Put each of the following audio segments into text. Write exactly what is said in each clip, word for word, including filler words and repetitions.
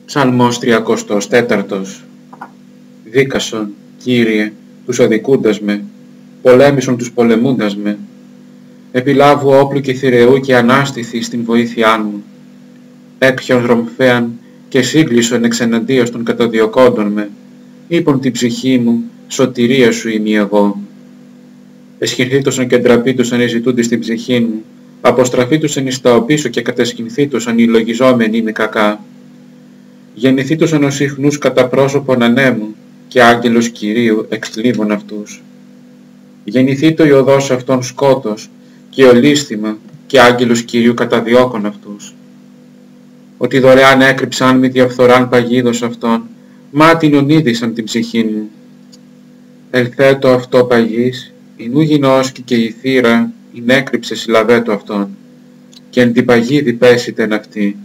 Ψαλμός τριακοστός τέταρτος. Δίκασον, Κύριε, τους αδικούντας με, πολέμησον τους πολεμούντας με. Επιλάβου όπλου και θηρεού και ανάστηθη στην βοήθειά μου. Έπιον ρομφέαν και σύγκλισον εξεναντίας των καταδιωκόντων με. Είπον την ψυχή μου, σωτηρία σου είμαι εγώ. Εσχυνθήτωσαν και ντραπήτωσαν οι ζητούντες στην ψυχή μου. Αποστραφήτωσαν εις τα οπίσω και κατεσχυνθήτωσαν οι λογιζόμενοι με κακά. Γεννηθήτωσαν ως ιχνούς κατά πρόσωπον ανέμου και άγγελος Κυρίου εξλίβων αυτούς. Γεννηθήτω η οδός αυτών σκότος και ολίσθημα και άγγελος Κυρίου καταδιώκων αυτούς. Ότι δωρεάν έκρυψαν μη διαφθοράν παγίδος αυτών, μα την ονίδησαν την ψυχή μου. Ελθέτω αυτό παγής, η νου γινώσκη και η θύρα, ειν έκρυψε συλλαβέτω αυτόν, και εν την παγίδη πέσιτεν αυτή.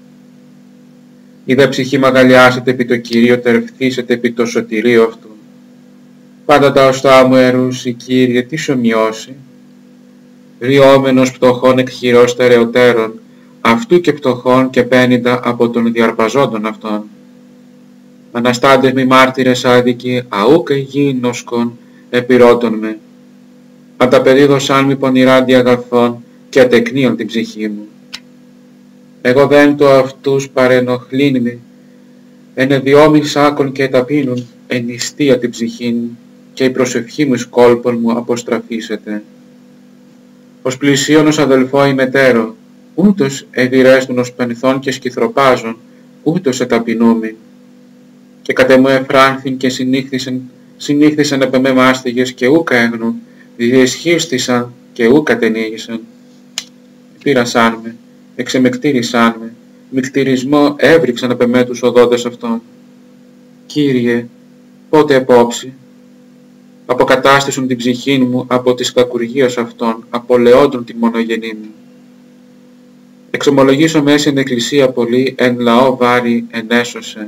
Είδα ψυχή μαγαλιάσετε επί το Κυρίο, τερευθύσετε επί το σωτηρίο αυτού. Πάντα τα οστά μου ερούσι, Κύριε, τι σου μειώσει. Ριόμενος πτωχών εκ χειρός στερεωτέρων, αυτού και πτωχών και πένιντα από τον διαρπαζόντων αυτών. Αναστάντες μη μάρτυρες άδικοι, αούκ εγίνωσκον επιρώτων με. Ανταπεδίδωσαν μη πονηράντι αγαθών και ατεκνίων την ψυχή μου. Εγώ δεν το αυτούς παρενοχλήν μη, ενεδιόμοι σάκων και ταπείνουν, εν νηστεία την ψυχή μου, και η προσευχή μου εις κόλπων μου αποστραφήσεται. Ως πλησίον ως αδελφό ημετέρω, ούτως εδηρέστουν ως πενθών και σκυθροπάζων, ούτως εταπεινούμην. Και κατ' εμού εφράνθην και συνήχθησαν, συνήχθησαν επ' εμέ μάστιγες και ούκ έγνουν, διεσχίστησαν και ούκ κατενήγησαν. Πήρασάν με, εξεμεκτήρισάν με, μικτηρισμό έβριξαν επ' εμέ τους οδόντες αυτών. Κύριε, πότε επόψη, αποκατάστησον την ψυχή μου από της κακουργίας αυτών, απολεόντων τη μονογενή μου. Εξομολογήσω μέση εν εκκλησία πολύ, εν λαό βάρη ενέσωσε.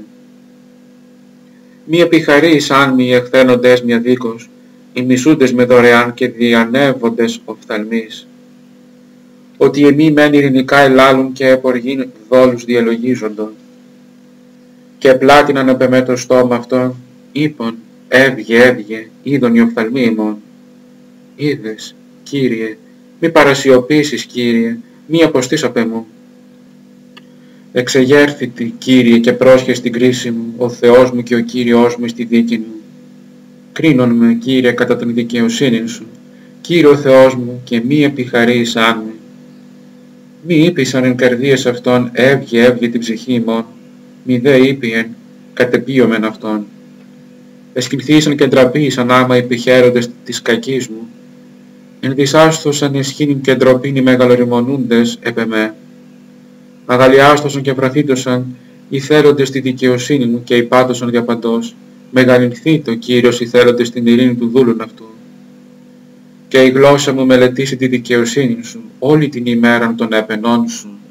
Μη επιχαρείς αν μη εχθένοντες μια δίκος, οι μισούντες με δωρεάν και διανεύοντες οφθαλμείς. Ότι εμεί μεν ειρηνικά ελάλουν και εποργήν δόλους διαλογίζοντο. Και πλάτιναν επ' εμέ το στόμα αυτόν, είπον, έβγε, έβγε, είδον οι οφθαλμοί ημών. Είδες, Κύριε, μη παρασιωπήσεις, Κύριε, μη αποστείς απ' εμού. Εξεγέρθητη, Κύριε, και πρόσχε στην κρίση μου, ο Θεός μου και ο Κύριος μου στη δίκη μου. Κρίνον με, Κύριε, κατά την δικαιοσύνη σου, Κύριε ο Θεός μου, και μη επιχαρείς αν με. Μη είπησαν εν καρδίες αυτών, έβγε, έβγε την ψυχή ημών, μη δε είπιεν, κατεπίωμεν αυτών. Εσκυνθήσαν και ντραπήσαν άμα επιχαίροντες της κακής μου. Εν δυσάσθωσαν εσχήνην και ντροπήν οι μεγαλοριμονούντες επ' εμέ. Αγαλιάστοσαν και βραθήτωσαν οι θέλοντες τη δικαιοσύνη μου και υπάτωσαν διαπαντός. Μεγαλυνθεί το Κύριος οι θέλοντες την ειρήνη του δούλων αυτού. Και η γλώσσα μου μελετήσει τη δικαιοσύνη σου όλη την ημέραν των επενών σου.